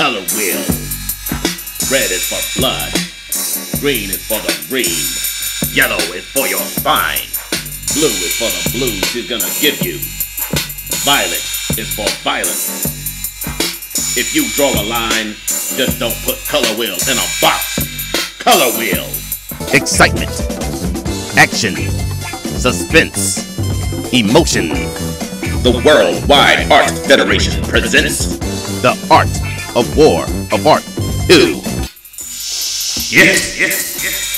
color wheel. Red is for blood. Green is for the green. Yellow is for your spine. Blue is for the blues she's gonna give you. Violet is for violence. If you draw a line, just don't put color wheel in a box. Color wheel. Excitement, action, suspense, emotion. The Worldwide Art Federation presents The Art of War of Art 2. Yes.